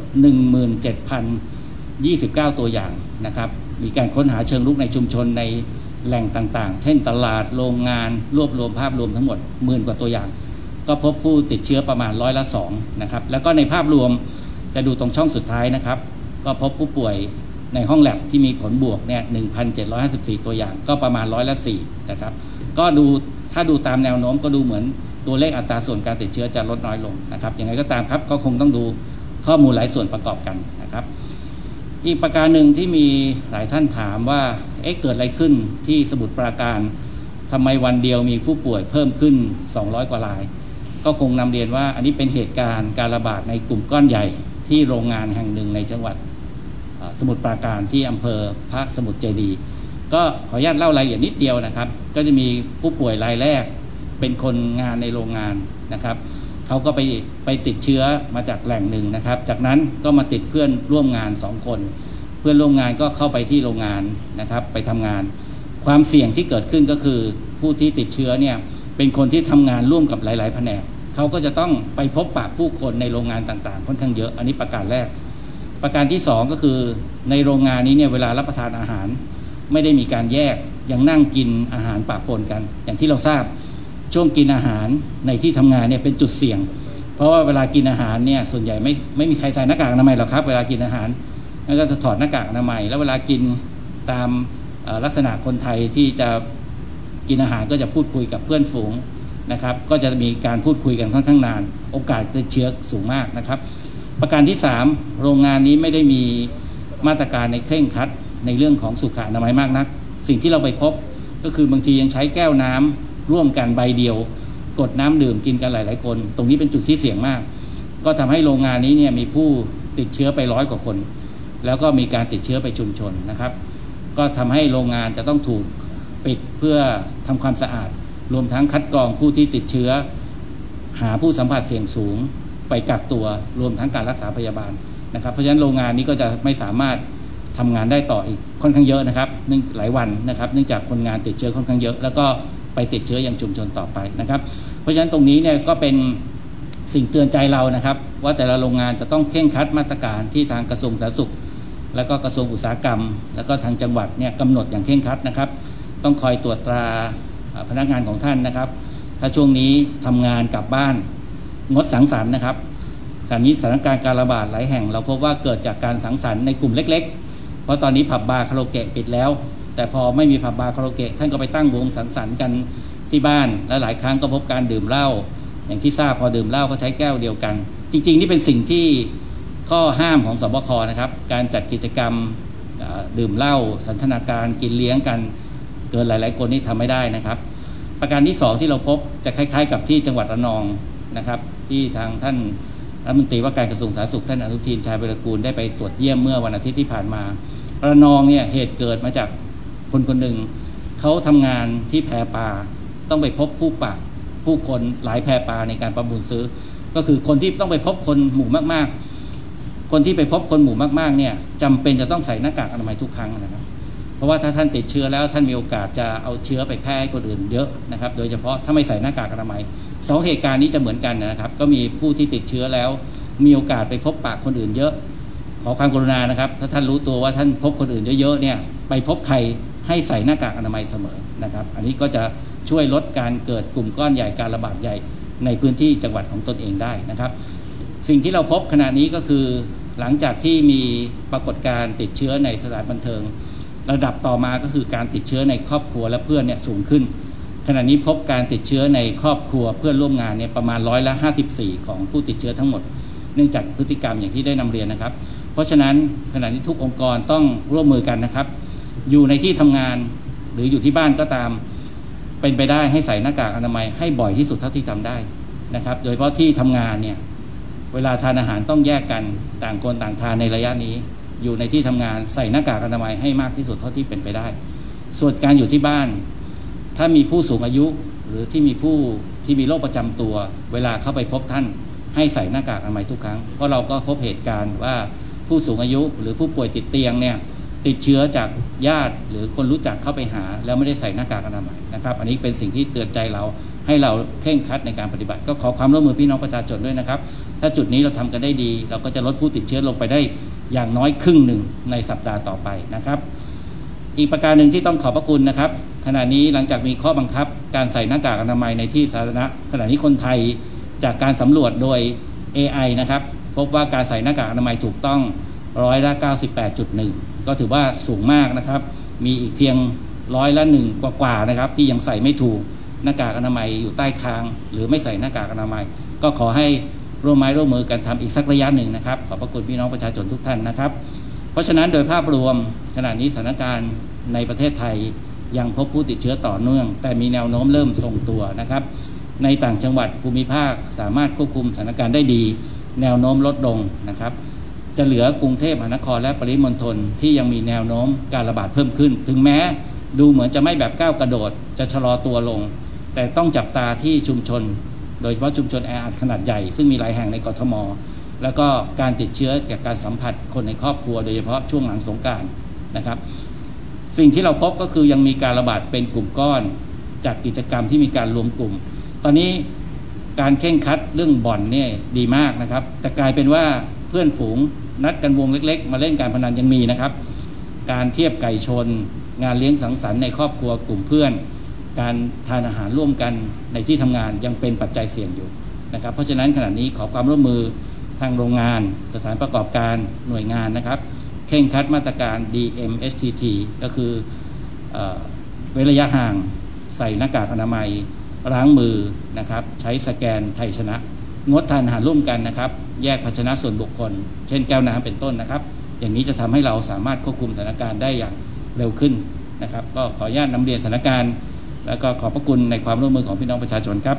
17,029 ตัวอย่างนะครับมีการค้นหาเชิงลุกในชุมชนในแหล่งต่างๆเช่นตลาดโรงงานรวบรวมภาพรวมทั้งหมด10,000 กว่าตัวอย่างก็พบผู้ติดเชื้อประมาณ2%นะครับแล้วก็ในภาพรวมจะดูตรงช่องสุดท้ายนะครับก็พบผู้ป่วยในห้องแลบที่มีผลบวกเนี่ย 1,754 ตัวอย่างก็ประมาณ4%นะครับก็ถ้าดูตามแนวโน้มก็ดูเหมือนตัวเลขอัตราส่วนการติดเชื้อจะลดน้อยลงนะครับยังไงก็ตามครับก็คงต้องดูข้อมูลหลายส่วนประกอบกันนะครับอีกประการหนึ่งที่มีหลายท่านถามว่าเกิดอะไรขึ้นที่สมุทรปราการทำไมวันเดียวมีผู้ป่วยเพิ่มขึ้น200 กว่ารายก็คงนำเรียนว่าอันนี้เป็นเหตุการณ์การระบาดในกลุ่มก้อนใหญ่ที่โรงงานแห่งหนึ่งในจังหวัดสมุทรปราการที่อำเภอพระสมุทรเจดีย์ก็ขออนุญาตเล่ารายละเอียดนิดเดียวนะครับก็จะมีผู้ป่วยรายแรกเป็นคนงานในโรงงานนะครับเขาก็ไปติดเชื้อมาจากแหล่งหนึ่งนะครับจากนั้นก็มาติดเพื่อนร่วมงาน2 คนเพื่อนร่วมงานก็เข้าไปที่โรงงานนะครับไปทำงานความเสี่ยงที่เกิดขึ้นก็คือผู้ที่ติดเชื้อเนี่ยเป็นคนที่ทำงานร่วมกับหลายๆแผนกเขาก็จะต้องไปพบปะผู้คนในโรงงานต่างๆค่อนข้างเยอะอันนี้ประการแรกประการที่2ก็คือในโรงงานนี้เนี่ยเวลารับประทานอาหารไม่ได้มีการแยกยังนั่งกินอาหารปะปนกันอย่างที่เราทราบช่วงกินอาหารในที่ทำงานเนี่ยเป็นจุดเสี่ยงเพราะว่าเวลากินอาหารเนี่ยส่วนใหญ่ไม่มีใครใส่หน้ากากอนามัยหรอกครับเวลากินอาหารแล้วก็จะถอดหน้ากากอนามัยแล้วเวลากินตามลักษณะคนไทยที่จะกินอาหารก็จะพูดคุยกับเพื่อนฝูงนะครับก็จะมีการพูดคุยกันค่อนข้างนานโอกาสติดเชื้อสูงมากนะครับประการที่3โรงงานนี้ไม่ได้มีมาตรการในเคร่งครัดในเรื่องของสุขอนามัยมากนักสิ่งที่เราไปพบก็คือบางทียังใช้แก้วน้ำร่วมกันใบเดียวกดน้ำดื่มกินกันหลายๆคนตรงนี้เป็นจุดที่เสี่ยงมากก็ทำให้โรงงานนี้เนี่ยมีผู้ติดเชื้อไป100 กว่าคนแล้วก็มีการติดเชื้อไปชุมชนนะครับก็ทำให้โรงงานจะต้องถูกปิดเพื่อทำความสะอาดรวมทั้งคัดกรองผู้ที่ติดเชื้อหาผู้สัมผัสเสี่ยงสูงไปกักตัวรวมทั้งการรักษาพยาบาลนะครับเพราะฉะนั้นโรงงานนี้ก็จะไม่สามารถทำงานได้ต่ออีกค่อนข้างเยอะนะครับหลายวันนะครับเนื่องจากคนงานติดเชื้อค่อนข้างเยอะแล้วก็ไปติดเชื้อยังชุมชนต่อไปนะครับเพราะฉะนั้นตรงนี้เนี่ยก็เป็นสิ่งเตือนใจเรานะครับว่าแต่ละโรงงานจะต้องเคร่งครัดมาตรการที่ทางกระทรวงสาธารณสุขแล้วก็กระทรวงอุตสาหกรรมแล้วก็ทางจังหวัดเนี่ยกำหนดอย่างเคร่งครัดนะครับต้องคอยตรวจตราพนักงานของท่านนะครับถ้าช่วงนี้ทำงานกลับบ้านงดสังสรรค์นะครับตอนนี้สถานการณ์การระบาดหลายแห่งเราพบว่าเกิดจากการสังสรรค์ในกลุ่มเล็กๆเพราะตอนนี้ผับบาร์คาราโอเกะปิดแล้วแต่พอไม่มีผับบาร์คาราโอเกะท่านก็ไปตั้งวงสังสรรค์กันที่บ้านและหลายครั้งก็พบการดื่มเหล้าอย่างที่ทราบพอดื่มเหล้าก็ใช้แก้วเดียวกันจริงๆนี่เป็นสิ่งที่ข้อห้ามของสบคนะครับการจัดกิจกรรมดื่มเหล้าสันทนาการกินเลี้ยงกันเกินหลายๆคนนี่ทำไม่ได้นะครับประการที่2ที่เราพบจะคล้ายๆกับที่จังหวัดระนองนะครับที่ทางท่านรัฐมนตรีว่าการกระทรวงสาธารณสุขท่านอนุทินชาญวิรากูลได้ไปตรวจเยี่ยมเมื่อวันอาทิตย์ที่ผ่านมาระนองเนี่ยเหตุเกิดมาจากคนคนหนึ่งเขาทำงานที่แพปลาต้องไปพบผู้คนหลายแพปลาในการประมูลซื้อก็คือคนที่ต้องไปพบคนหมู่มากๆคนที่ไปพบคนหมู่มากๆเนี่ยจำเป็นจะต้องใส่หน้ากากอนามัยทุกครั้งนะครับเพราะว่าถ้าท่านติดเชื้อแล้วท่านมีโอกาสจะเอาเชื้อไปแพร่ให้คนอื่นเยอะนะครับโดยเฉพาะถ้าไม่ใส่หน้ากากอนามัย2เหตุการณ์นี้จะเหมือนกันนะครับก็มีผู้ที่ติดเชื้อแล้วมีโอกาสไปพบปะคนอื่นเยอะขอความกรุณานะครับถ้าท่านรู้ตัวว่าท่านพบคนอื่นเยอะๆเนี่ยไปพบใครให้ใส่หน้ากากอนามัยเสมอนะครับอันนี้ก็จะช่วยลดการเกิดกลุ่มก้อนใหญ่การระบาดใหญ่ในพื้นที่จังหวัดของตนเองได้นะครับสิ่งที่เราพบขณะนี้ก็คือหลังจากที่มีปรากฏการณ์ติดเชื้อในสถานบันเทิงระดับต่อมาก็คือการติดเชื้อในครอบครัวและเพื่อนเนี่ยสูงขึ้นขณะนี้พบการติดเชื้อในครอบครัวเพื่อนร่วมงานเนี่ยประมาณ54%ของผู้ติดเชื้อทั้งหมดเนื่องจากพฤติกรรมอย่างที่ได้นำเรียนนะครับเพราะฉะนั้นขณะนี้ทุกองค์กรต้องร่วมมือกันนะครับอยู่ในที่ทำงานหรืออยู่ที่บ้านก็ตามเป็นไปได้ให้ใส่หน้ากากอนามัยให้บ่อยที่สุดเท่าที่ทำได้นะครับโดยเฉพาะที่ทำงานเนี่ยเวลาทานอาหารต้องแยกกันต่างคนต่างทานในระยะนี้อยู่ในที่ทำงานใส่หน้ากากอนามัยให้มากที่สุดเท่าที่เป็นไปได้ส่วนการอยู่ที่บ้านถ้ามีผู้สูงอายุหรือที่มีผู้ที่มีโรคประจำตัวเวลาเข้าไปพบท่านให้ใส่หน้ากากอนามัยทุกครั้งเพราะเราก็พบเหตุการณ์ว่าผู้สูงอายุหรือผู้ป่วยติดเตียงเนี่ยติดเชื้อจากญาติหรือคนรู้จักเข้าไปหาแล้วไม่ได้ใส่หน้ากากอนามัยนะครับอันนี้เป็นสิ่งที่เตือนใจเราให้เราเคร่งครัดในการปฏิบัติก็ขอความร่วมมือพี่น้องประชาชนด้วยนะครับถ้าจุดนี้เราทำกันได้ดีเราก็จะลดผู้ติดเชื้อลงไปได้อย่างน้อยครึ่งหนึ่งในสัปดาห์ต่อไปนะครับอีกประการหนึ่งที่ต้องขอบพระคุณนะครับขณะนี้หลังจากมีข้อบังคับการใส่หน้ากากอนามัยในที่สาธารณะขณะนี้คนไทยจากการสำรวจโดย AI นะครับพบว่าการใส่หน้ากากอนามัยถูกต้อง98.1%ก็ถือว่าสูงมากนะครับมีอีกเพียง1%กว่านะครับที่ยังใส่ไม่ถูกหน้ากากอนามัยอยู่ใต้คางหรือไม่ใส่หน้ากากอนามัยก็ขอให้ร่วมไม้ร่วมมือกันทำอีกสักระยะหนึ่งนะครับขอบพระคุณพี่น้องประชาชนทุกท่านนะครับเพราะฉะนั้นโดยภาพรวมขณะนี้สถานการณ์ในประเทศไทยยังพบผู้ติดเชื้อต่อเนื่องแต่มีแนวโน้มเริ่มทรงตัวนะครับในต่างจังหวัดภูมิภาคสามารถควบคุมสถานการณ์ได้ดีแนวโน้มลดลงนะครับจะเหลือกรุงเทพมหานครและปริมณฑลที่ยังมีแนวโน้มการระบาดเพิ่มขึ้นถึงแม้ดูเหมือนจะไม่แบบก้าวกระโดดจะชะลอตัวลงแต่ต้องจับตาที่ชุมชนโดยเฉพาะชุมชนแออัดขนาดใหญ่ซึ่งมีหลายแห่งในกทมแล้วก็การติดเชื้อจากการสัมผัสคนในครอบครัวโดยเฉพาะช่วงหลังสงกรานต์นะครับสิ่งที่เราพบก็คือยังมีการระบาดเป็นกลุ่มก้อนจากกิจกรรมที่มีการรวมกลุ่มตอนนี้การเคร่งครัดเรื่องบ่อนเนี่ยดีมากนะครับแต่กลายเป็นว่าเพื่อนฝูงนัดกันวงเล็กๆมาเล่นการพนันยังมีนะครับการเทียบไก่ชนงานเลี้ยงสังสรรค์ในครอบครัวกลุ่มเพื่อนการทานอาหารร่วมกันในที่ทำงานยังเป็นปัจจัยเสี่ยงอยู่นะครับเพราะฉะนั้นขณะนี้ขอความร่วมมือทางโรงงานสถานประกอบการหน่วยงานนะครับเคร่งครัดมาตรการ DMSTT ก็คือเว้นระยะห่างใส่หน้ากากอนามัยล้างมือนะครับใช้สแกนไทยชนะงดทานอาหารร่วมกันนะครับแยกภาชนะส่วนบุคคลเช่นแก้วน้ำเป็นต้นนะครับอย่างนี้จะทำให้เราสามารถควบคุมสถานการณ์ได้อย่างเร็วขึ้นนะครับก็ขออนุญาตนำเรียนสถานการณ์แล้วก็ขอบพระคุณในความร่วมมือของพี่น้องประชาชนครับ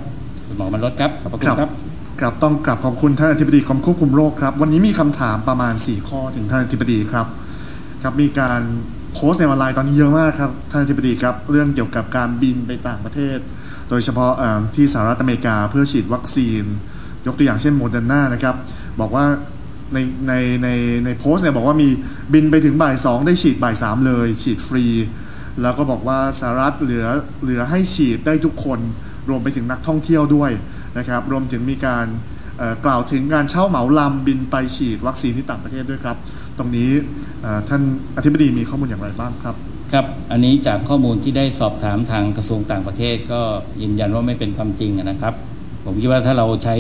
คุณหมอวรสครับขอบพระคุณครับครับต้องกราบขอบคุณท่านอธิบดีกรมควบคุมโรคครับวันนี้มีคำถามประมาณ4ข้อถึงท่านอธิบดีครับมีการโพสต์ในออนไลน์ตอนนี้เยอะมากครับท่านอธิบดีครับเรื่องเกี่ยวกับการบินไปต่างประเทศโดยเฉพาะที่สหรัฐอเมริกาเพื่อฉีดวัคซีนยกตัวอย่างเช่นโมเดอร์นานะครับบอกว่าในโพสต์เนี่ยบอกว่ามีบินไปถึงบ่าย2ได้ฉีดบ่าย3เลยฉีดฟรีแล้วก็บอกว่าสหรัฐเหลือให้ฉีดได้ทุกคนรวมไปถึงนักท่องเที่ยวด้วยนะครับรวมถึงมีการกล่าวถึงการเช่าเหมาลำบินไปฉีดวัคซีนที่ต่างประเทศด้วยครับตรงนี้ท่านอธิบดีมีข้อมูลอย่างไรบ้างครับครับอันนี้จากข้อมูลที่ได้สอบถามทางกระทรวงต่างประเทศก็ยืนยันว่าไม่เป็นความจริงนะครับผมคิดว่าถ้าเราใช้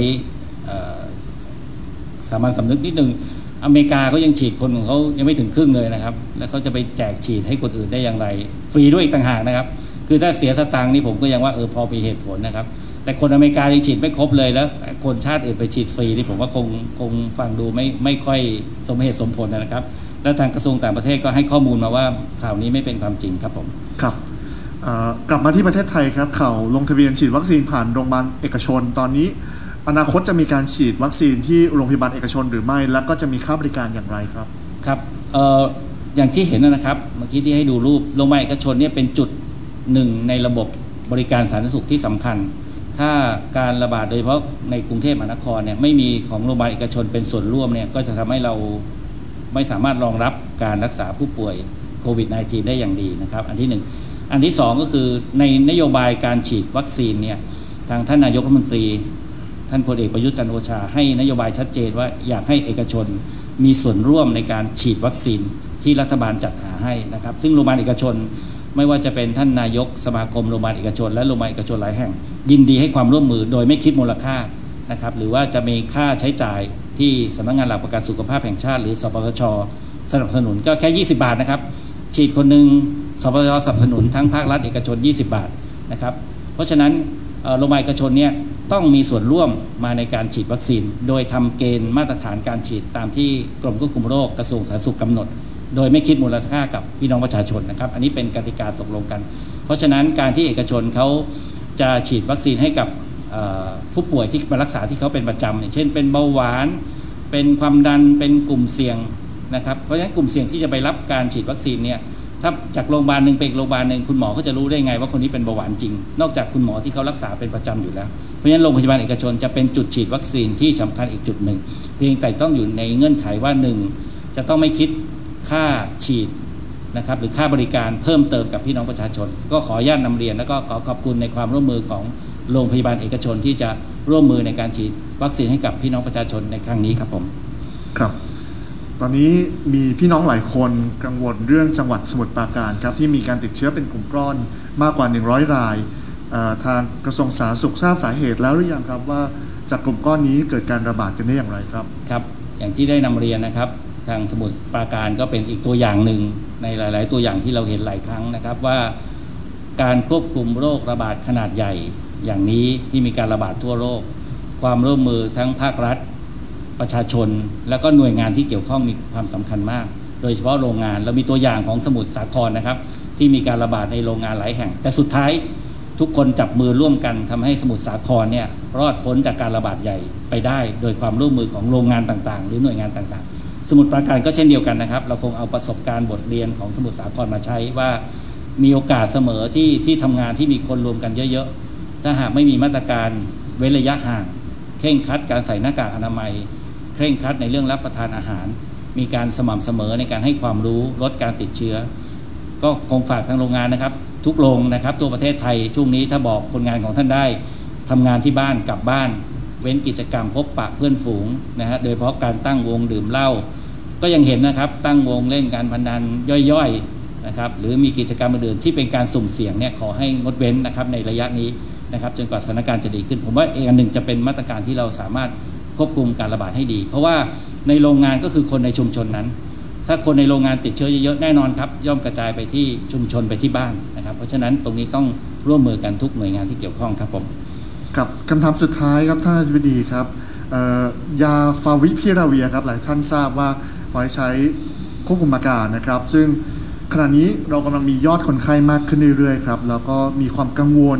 สามัญสำนึกนิดนึงอเมริกาเขายังฉีดคนของเขายังไม่ถึงครึ่งเลยนะครับแล้วเขาจะไปแจกฉีดให้คนอื่นได้อย่างไรฟรีด้วยอีกต่างหากนะครับคือถ้าเสียสตางค์นี่ผมก็ยังว่าพอมีเหตุผลนะครับแต่คนอเมริกายังฉีดไม่ครบเลยแล้วคนชาติอื่นไปฉีดฟรีนี่ผมว่าคงฟังดูไม่ค่อยสมเหตุสมผลนะครับและทางกระทรวงต่างประเทศก็ให้ข้อมูลมาว่าข่าวนี้ไม่เป็นความจริงครับผมครับกลับมาที่ประเทศไทยครับข่าวลงทะเบียนฉีดวัคซีนผ่านโรงพยาบาลเอกชนตอนนี้อนาคตจะมีการฉีดวัคซีนที่โรงพยาบาลเอกชนหรือไม่แล้วก็จะมีค่าบริการอย่างไรครับครับอย่างที่เห็นนะครับเมื่อกี้ที่ให้ดูรูปโรงพยาบาลเอกชนเนี่ยเป็นจุดหนึ่งในระบบบริการสาธารณสุขที่สำคัญถ้าการระบาดโดยเฉพาะในกรุงเทพมหานครเนี่ยไม่มีของโรงพยาบาลเอกชนเป็นส่วนร่วมเนี่ยก็จะทำให้เราไม่สามารถรองรับการรักษาผู้ป่วยโควิด -19 ได้อย่างดีนะครับอันที่1อันที่2ก็คือในนโยบายการฉีดวัคซีนเนี่ยทางท่านนายกรัฐมนตรีท่านพลเอกประยุทธ์จันทร์โอชาให้นโยบายชัดเจนว่าอยากให้เอกชนมีส่วนร่วมในการฉีดวัคซีนที่รัฐบาลจัดหาให้นะครับซึ่งโรงพยาบาลเอกชนไม่ว่าจะเป็นท่านนายกสมาคมโรงพยาบาลเอกชนและโรงพยาบาลเอกชนหลายแห่งยินดีให้ความร่วมมือโดยไม่คิดมูลค่านะครับหรือว่าจะมีค่าใช้จ่ายที่สำนักงานหลักประกันสุขภาพแห่งชาติหรือสปสช.สนับสนุนก็แค่20 บาทนะครับฉีดคนหนึ่งสปสช.สนับสนุนทั้งภาครัฐเอกชน20 บาทนะครับเพราะฉะนั้นโรงพยาบาลเอกชนเนี่ยต้องมีส่วนร่วมมาในการฉีดวัคซีนโดยทำเกณฑ์มาตรฐานการฉีดตามที่กรมควบคุมโรคกระทรวงสาธารณสุขกำหนดโดยไม่คิดมูลค่ากับพี่น้องประชาชนนะครับอันนี้เป็นกติกาตกลงกันเพราะฉะนั้นการที่เอกชนเขาจะฉีดวัคซีนให้กับผู้ป่วยที่มารักษาที่เขาเป็นประจำอย่างเช่นเป็นเบาหวานเป็นความดันเป็นกลุ่มเสี่ยงนะครับเพราะฉะนั้นกลุ่มเสี่ยงที่จะไปรับการฉีดวัคซีนเนี่ยถ้าจากโรงพยาบาลหนึ่งไปอีกโรงพยาบาลหนึ่งคุณหมอเขาจะรู้ได้ไงว่าคนนี้เป็นเบาหวานจริงนอกจากคุณหมอที่เขารักษาเป็นประจำอยู่แล้วเพราะฉะนั้นโรงพยาบาลเอกชนจะเป็นจุดฉีดวัคซีนที่สำคัญอีกจุดหนึ่งเพียงแต่ต้องอยู่ในเงื่อนไขว่า1จะต้องไม่คิดค่าฉีดนะครับหรือค่าบริการเพิ่มเติมกับพี่น้องประชาชนก็ขออนุญาตนำเรียนแล้วก็ขอขอบคุณในความร่วมมือของโรงพยาบาลเอกชนที่จะร่วมมือในการฉีดวัคซีนให้กับพี่น้องประชาชนในครั้งนี้ครับผมครับตอนนี้มีพี่น้องหลายคนกังวลเรื่องจังหวัดสมุทรปราการครับที่มีการติดเชื้อเป็นกลุ่มก้อนมากกว่า100 รายทางกระทรวงสาธารณสุขทราบสาเหตุแล้วหรือยังครับว่าจากกลุ่มก้อนนี้เกิดการระบาดกันได้อย่างไรครับครับอย่างที่ได้นำเรียนนะครับทางสมุทรปราการก็เป็นอีกตัวอย่างหนึ่งในหลายๆตัวอย่างที่เราเห็นหลายครั้งนะครับว่าการควบคุมโรคระบาดขนาดใหญ่อย่างนี้ที่มีการระบาดทั่วโลกความร่วมมือทั้งภาครัฐประชาชนแล้วก็หน่วยงานที่เกี่ยวข้องมีความสำคัญมากโดยเฉพาะโรงงานเรามีตัวอย่างของสมุทรสาครนะครับที่มีการระบาดในโรงงานหลายแห่งแต่สุดท้ายทุกคนจับมือร่วมกันทำให้สมุทรสาครเนี่ยรอดพ้นจากการระบาดใหญ่ไปได้โดยความร่วมมือของโรงงานต่างๆหรือหน่วยงานต่างๆสมุทรปราการก็เช่นเดียวกันนะครับเราคงเอาประสบการณ์บทเรียนของสมุทรสาครมาใช้ว่ามีโอกาสเสมอที่ทำงานที่มีคนรวมกันเยอะๆถ้าหากไม่มีมาตรการเว้นระยะห่างเคร่งครัดการใส่หน้ากากอนามัยเคร่งครัดในเรื่องรับประทานอาหารมีการสม่ำเสมอในการให้ความรู้ลดการติดเชื้อก็คงฝากทางโรงงานนะครับทุกโรงนะครับตัวประเทศไทยช่วงนี้ถ้าบอกคนงานของท่านได้ทำงานที่บ้านกลับบ้านเว้นกิจกรรมพบปะเพื่อนฝูงนะฮะโดยเฉพาะการตั้งวงดื่มเหล้าก็ยังเห็นนะครับตั้งวงเล่นการพนันย่อยๆนะครับหรือมีกิจกรรมอื่นที่เป็นการสุ่มเสี่ยงเนี่ยขอให้งดเว้นนะครับในระยะนี้นะครับจนกว่าสถานการณ์จะดีขึ้นผมว่าอีกอันหนึ่งจะเป็นมาตรการที่เราสามารถควบคุมการระบาดให้ดีเพราะว่าในโรงงานก็คือคนในชุมชนนั้นถ้าคนในโรงงานติดเชื้อเยอะๆแน่นอนครับย่อมกระจายไปที่ชุมชนไปที่บ้านนะครับเพราะฉะนั้นตรงนี้ต้องร่วมมือกันทุกหน่วยงานที่เกี่ยวข้องครับผมกับคำถามสุดท้ายครับท่านอธิบดีครับยาฟาวิพิราเวียครับหลายท่านทราบว่าไว้ใช้ควบคุมอาการนะครับซึ่งขณะนี้เรากำลังมียอดคนไข้มากขึ้นเรื่อยๆครับแล้วก็มีความกังวล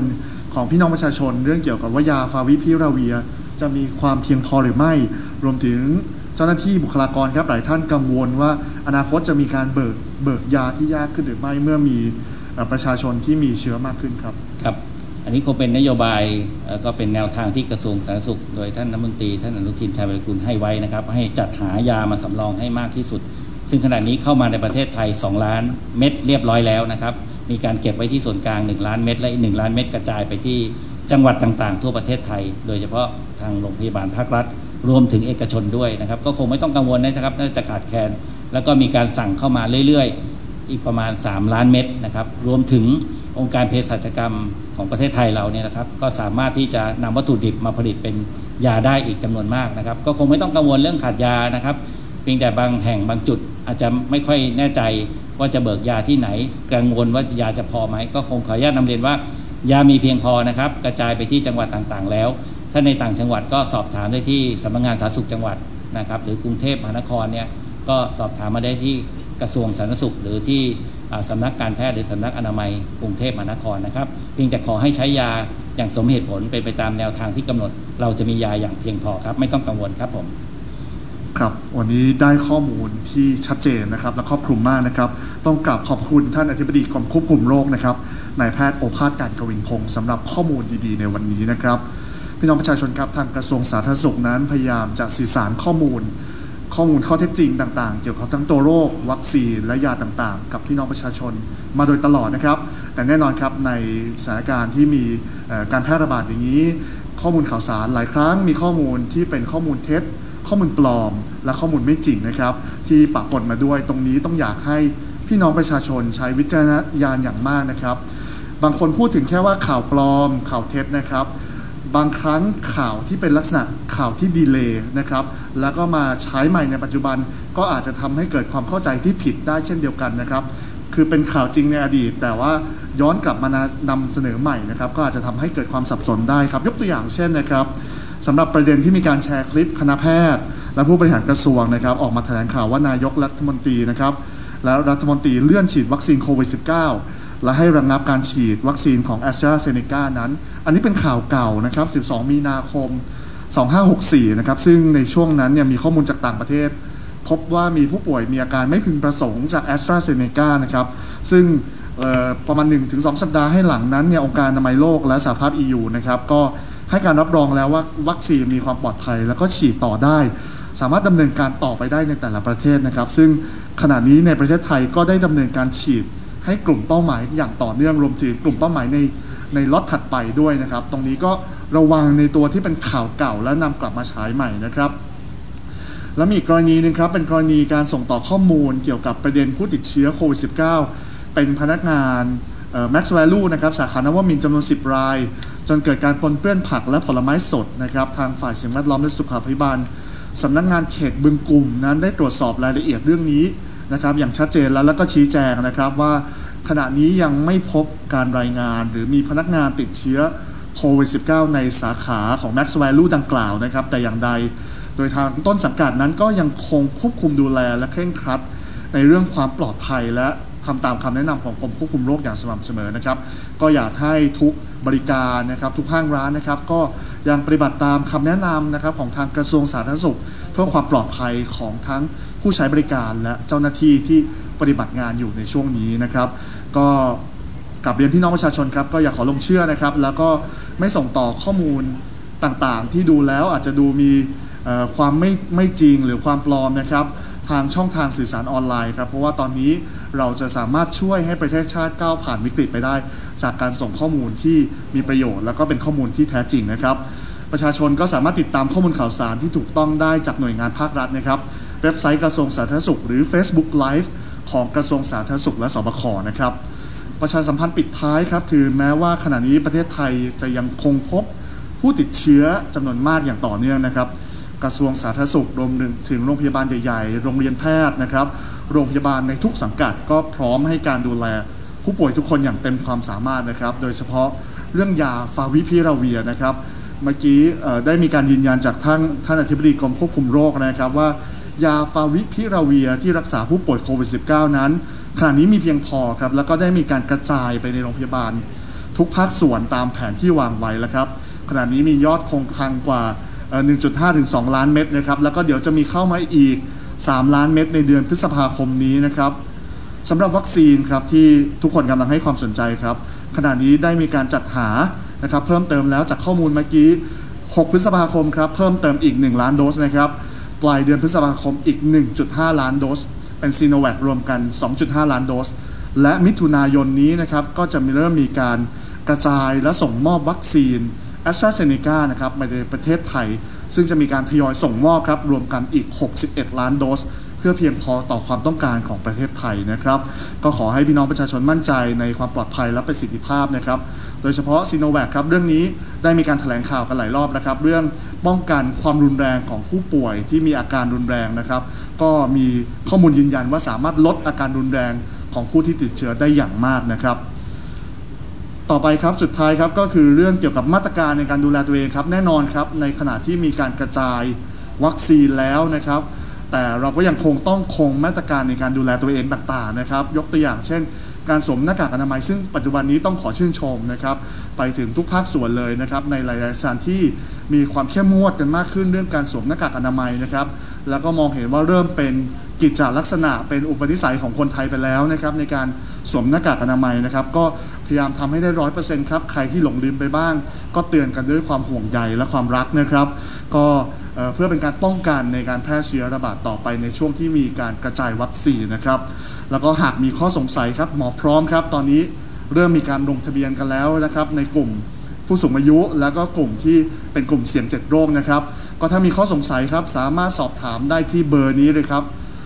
ของพี่น้องประชาชนเรื่องเกี่ยวกับว่ายาฟาวิพิราเวียจะมีความเพียงพอหรือไม่รวมถึงเจ้าหน้าที่บุคลากรครับหลายท่านกังวลว่าอนาคตจะมีการเบิกยาที่ยากขึ้นหรือไม่เมื่อมีประชาชนที่มีเชื้อมากขึ้นครับครับอันนี้คงเป็นนโยบายก็เป็นแนวทางที่กระทรวงสาธารณสุขโดยท่านรัฐมนตรีท่านอนุทินชาญวิรากูลให้ไว้นะครับให้จัดหายามาสำรองให้มากที่สุดซึ่งขณะนี้เข้ามาในประเทศไทย2 ล้านเม็ดเรียบร้อยแล้วนะครับมีการเก็บไว้ที่ส่วนกลาง1 ล้านเม็ดและอีก1 ล้านเม็ดกระจายไปที่จังหวัดต่างๆทั่วประเทศไทยโดยเฉพาะทางโรงพยาบาลภาครัฐรวมถึงเอกชนด้วยนะครับก็คงไม่ต้องกังวลนะครับน่าจะขาดแคลนแล้วก็มีการสั่งเข้ามาเรื่อยๆอีกประมาณ3 ล้านเม็ดนะครับรวมถึงองค์การเภสัชกรรมของประเทศไทยเราเนี่ยนะครับก็สามารถที่จะนำวัตถุดิบมาผลิตเป็นยาได้อีกจำนวนมากนะครับก็คงไม่ต้องกังวลเรื่องขาดยานะครับเพียงแต่บางแห่งบางจุดอาจจะไม่ค่อยแน่ใจว่าจะเบิกยาที่ไหนกังวลว่ายาจะพอไหมก็คงขออนุญาตนำเรียนว่ายามีเพียงพอนะครับกระจายไปที่จังหวัดต่างๆแล้วถ้าในต่างจังหวัดก็สอบถามได้ที่สำนักงานสาธารณสุขจังหวัดนะครับหรือกรุงเทพมหานครเนี่ยก็สอบถามมาได้ที่กระทรวงสาธารณสุขหรือที่สำนักการแพทย์หรือสำนักอนามัยกรุงเทพมหานครนะครับเพียงแต่ขอให้ใช้ยาอย่างสมเหตุผลเป็นไปตามแนวทางที่กำหนดเราจะมียาอย่างเพียงพอครับไม่ต้องกังวลครับผมครับวันนี้ได้ข้อมูลที่ชัดเจนนะครับและครอบคลุมมากนะครับต้องกราบขอบคุณท่านอธิบดีกรมควบคุมโรคนะครับนายแพทย์โอภาสการกวินพงศ์สำหรับข้อมูลดีๆในวันนี้นะครับพี่น้องประชาชนครับทางกระทรวงสาธารณสุขนั้นพยายามจะสื่อสารข้อมูลข้อเท็จจริงต่างๆเกี่ยวกับทั้งตัวโรควัคซีนและยาต่างๆกับพี่น้องประชาชนมาโดยตลอดนะครับแต่แน่นอนครับในสถานการณ์ที่มีการแพร่ระบาดอย่างนี้ข้อมูลข่าวสารหลายครั้งมีข้อมูลที่เป็นข้อมูลเท็จข้อมูลปลอมและข้อมูลไม่จริงนะครับที่ปะปนมาด้วยตรงนี้ต้องอยากให้พี่น้องประชาชนใช้วิจารณญาณอย่างมากนะครับบางคนพูดถึงแค่ว่าข่าวปลอมข่าวเท็จนะครับบางครั้งข่าวที่เป็นลักษณะข่าวที่ดีเลย์นะครับแล้วก็มาใช้ใหม่ในปัจจุบันก็อาจจะทำให้เกิดความเข้าใจที่ผิดได้เช่นเดียวกันนะครับคือเป็นข่าวจริงในอดีตแต่ว่าย้อนกลับมานำเสนอใหม่นะครับก็อาจจะทำให้เกิดความสับสนได้ครับยกตัวอย่างเช่นนะครับสำหรับประเด็นที่มีการแชร์คลิปคณะแพทย์และผู้บริหารกระทรวงนะครับออกมาแถลงข่าวว่านายกรัฐมนตรีนะครับและรัฐมนตรีเลื่อนฉีดวัคซีนโควิด -19 และให้ระงับการฉีดวัคซีนของ AstraZeneca นั้นอันนี้เป็นข่าวเก่านะครับ12 มีนาคม 2564 นะครับซึ่งในช่วงนั้นเนี่ยมีข้อมูลจากต่างประเทศพบว่ามีผู้ป่วยมีอาการไม่พึงประสงค์จาก AstraZeneca นะครับซึ่งประมาณ 1-2 สัปดาห์ให้หลังนั้นเนี่ยองค์การอนามัยโลกและสหภาพ EU นะครับก็ให้การรับรองแล้วว่าวัคซีนมีความปลอดภัยแล้วก็ฉีดต่อได้สามารถดำเนินการต่อไปได้ในแต่ละประเทศนะครับซึ่งขณะนี้ในประเทศไทยก็ได้ดำเนินการฉีดให้กลุ่มเป้าหมายอย่างต่อเนื่องรวมถึงกลุ่มเป้าหมายในล็อตถัดไปด้วยนะครับตรงนี้ก็ระวังในตัวที่เป็นข่าวเก่าและนำกลับมาใช้ใหม่นะครับและมีอีกกรณีนึงครับเป็นกรณีการส่งต่อข้อมูลเกี่ยวกับประเด็นผู้ติดเชื้อโควิด -19 เป็นพนักงานMax Value นะครับสาขานวมินทร์จำนวน10 รายจนเกิดการปนเปื้อนผักและผลไม้สดนะครับทางฝ่ายสิ่งแวดล้อมและสุขภิบาลสำนักงานเขตบึงกลุ่มนั้นได้ตรวจสอบรายละเอียดเรื่องนี้นะครับอย่างชัดเจนแล้วก็ชี้แจงนะครับว่าขณะนี้ยังไม่พบการรายงานหรือมีพนักงานติดเชื้อโควิด -19 ในสาขาของ Max Value ดังกล่าวนะครับแต่อย่างใดโดยทางต้นสังกัดนั้นก็ยังคงควบคุมดูแลและเคร่งครัดในเรื่องความปลอดภัยและทำตามคำแนะนำของกรมควบคุมโรคอย่างสม่ำเสมอนะครับก็อยากให้ทุกบริการนะครับทุกห้างร้านนะครับก็ยังปฏิบัติตามคำแนะนำนะครับของทางกระทรวงสาธารณสุขเพื่อความปลอดภัยของทั้งผู้ใช้บริการและเจ้าหน้าที่ที่ปฏิบัติงานอยู่ในช่วงนี้นะครับก็กลับเรียนพี่น้องประชาชนครับก็อยากขอลงเชื่อนะครับแล้วก็ไม่ส่งต่อข้อมูลต่างๆที่ดูแล้วอาจจะดูมีความไม่จริงหรือความปลอมนะครับทางช่องทางสื่อสารออนไลน์ครับเพราะว่าตอนนี้เราจะสามารถช่วยให้ประเทศชาติก้าวผ่านวิกฤตไปได้จากการส่งข้อมูลที่มีประโยชน์แล้วก็เป็นข้อมูลที่แท้จริงนะครับประชาชนก็สามารถติดตามข้อมูลข่าวสารที่ถูกต้องได้จากหน่วยงานภาครัฐนะครับเว็บไซต์กระทรวงสาธารณสุขหรือ Facebook Live ของกระทรวงสาธารณสุขและสบคนะครับประชาสัมพันธ์ปิดท้ายครับคือแม้ว่าขณะนี้ประเทศไทยจะยังคงพบผู้ติดเชื้อจำนวนมากอย่างต่อเนื่องนะครับกระทรวงสาธารณสุขรวมถึงโรงพยาบาลใหญ่ๆโรงเรียนแพทย์นะครับโรงพยาบาลในทุกสังกัดก็พร้อมให้การดูแลผู้ป่วยทุกคนอย่างเต็มความสามารถนะครับโดยเฉพาะเรื่องยาฟาวิพิราเวียนะครับเมื่อกี้ได้มีการยืนยันจากท่านอธิบดีกรมควบคุมโรคนะครับว่ายาฟาวิพิราเวียที่รักษาผู้ป่วยโควิด -19 นั้นขณะนี้มีเพียงพอครับแล้วก็ได้มีการกระจายไปในโรงพยาบาลทุกภาคส่วนตามแผนที่วางไว้แล้วครับขณะนี้มียอดคงคลังกว่า 1.5 ถึง 2 ล้านเม็ดนะครับแล้วก็เดี๋ยวจะมีเข้ามาอีก 3 ล้านเม็ดในเดือนพฤษภาคมนี้นะครับสำหรับวัคซีนครับที่ทุกคนกำลังให้ความสนใจครับขณะนี้ได้มีการจัดหานะครับเพิ่มเติมแล้วจากข้อมูลเมื่อกี้6 พฤษภาคมครับเพิ่มเติมอีก 1 ล้านโดสนะครับปลายเดือนพฤษภาคมอีก 1.5 ล้านโดสเป็นซีโนแวครวมกัน 2.5 ล้านโดสและมิถุนายนนี้นะครับก็จะเริ่มมีการกระจายและส่งมอบวัคซีน AstraZeneca นะครับในประเทศไทยซึ่งจะมีการทยอยส่งมอบครับรวมกันอีก 61 ล้านโดสเพื่อเพียงพอต่อความต้องการของประเทศไทยนะครับก็ขอให้พี่น้องประชาชนมั่นใจในความปลอดภัยและประสิทธิภาพนะครับโดยเฉพาะซีโนแวคครับเรื่องนี้ได้มีการแถลงข่าวกันหลายรอบนะครับเรื่องป้องกันความรุนแรงของผู้ป่วยที่มีอาการรุนแรงนะครับก็มีข้อมูลยืนยันว่าสามารถลดอาการรุนแรงของผู้ที่ติดเชื้อได้อย่างมากนะครับต่อไปครับสุดท้ายครับก็คือเรื่องเกี่ยวกับมาตรการในการดูแลตัวเองครับแน่นอนครับในขณะที่มีการกระจายวัคซีนแล้วนะครับแต่เราก็ยังคงต้องคงมาตรการในการดูแลตัวเองต่างๆนะครับยกตัวอย่างเช่นการสวมหน้ากากอนามัยซึ่งปัจจุบันนี้ต้องขอชื่นชมนะครับไปถึงทุกภาคส่วนเลยนะครับในหลายๆสถานที่มีความเข้มงวดกันมากขึ้นเรื่องการสวมหน้ากากอนามัยนะครับแล้วก็มองเห็นว่าเริ่มเป็นกิจจลักษณะเป็นอุปนิสัยของคนไทยไปแล้วนะครับในการสวมหน้ากากอนามัยนะครับก็พยายามทำให้ได้ 100% ครับใครที่หลงลืมไปบ้างก็เตือนกันด้วยความห่วงใยและความรักนะครับก็เพื่อเป็นการป้องกันในการแพร่เชื้อระบาดต่อไปในช่วงที่มีการกระจายวัคซีนนะครับแล้วก็หากมีข้อสงสัยครับหมอพร้อมครับตอนนี้เริ่มมีการลงทะเบียนกันแล้วนะครับในกลุ่มผู้สูงอายุแล้วก็กลุ่มที่เป็นกลุ่มเสี่ยง7โรคนะครับก็ถ้ามีข้อสงสัยครับสามารถสอบถามได้ที่เบอร์นี้เลยครับ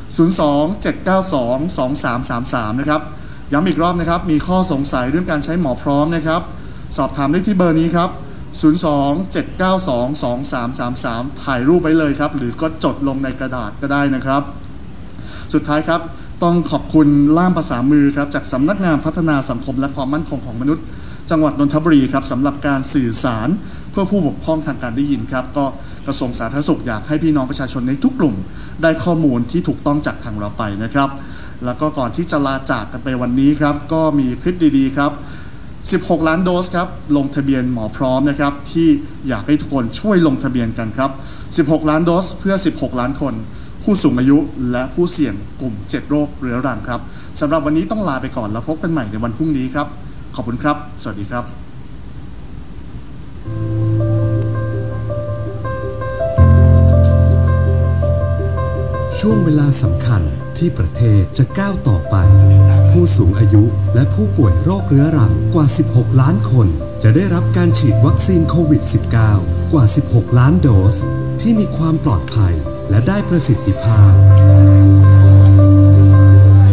02-792-2333นะครับย้ำอีกรอบนะครับมีข้อสงสัยเรื่องการใช้หมอพร้อมนะครับสอบถามได้ที่เบอร์นี้ครับ02-792-2333ถ่ายรูปไว้เลยครับหรือก็จดลงในกระดาษก็ได้นะครับสุดท้ายครับต้องขอบคุณล่ามภาษามือครับจากสำนักงานพัฒนาสังคมและความมั่นคงของมนุษย์จังหวัดนนทบุรีครับสำหรับการสื่อสารเพื่อผู้บกพร่องทางการได้ยินครับก็กระทรวงสาธารณสุขอยากให้พี่น้องประชาชนในทุกกลุ่มได้ข้อมูลที่ถูกต้องจากทางเราไปนะครับแล้วก็ก่อนที่จะลาจากกันไปวันนี้ครับก็มีคลิปดีๆครับ16 ล้านโดสครับลงทะเบียนหมอพร้อมนะครับที่อยากให้ทุกคนช่วยลงทะเบียนกันครับ16 ล้านโดสเพื่อ16 ล้านคนผู้สูงอายุและผู้เสี่ยงกลุ่ม7โรคเรื้อรังครับสำหรับวันนี้ต้องลาไปก่อนแล้วพบกันใหม่ในวันพรุ่งนี้ครับขอบคุณครับสวัสดีครับช่วงเวลาสำคัญที่ประเทศจะก้าวต่อไปผู้สูงอายุและผู้ป่วยโรคเรื้อรังกว่า16 ล้านคนจะได้รับการฉีดวัคซีนโควิด -19 กว่า16 ล้านโดสที่มีความปลอดภัยและได้ประสิทธิภาพ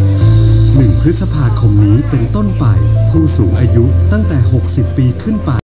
1 พฤษภาคมนี้เป็นต้นไปผู้สูงอายุตั้งแต่60 ปีขึ้นไป